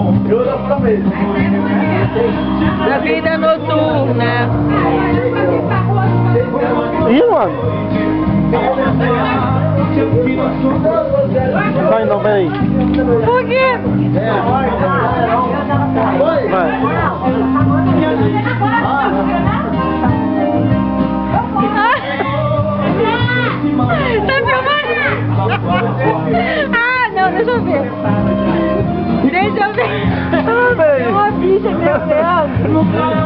Da vida noturna. Ih, mano. Vai não, peraí. Por quê? Vai. Tá filmando? Ah, não, deixa eu ver. Deixa eu ver. Ah, velho. Uma bicha, meu Deus.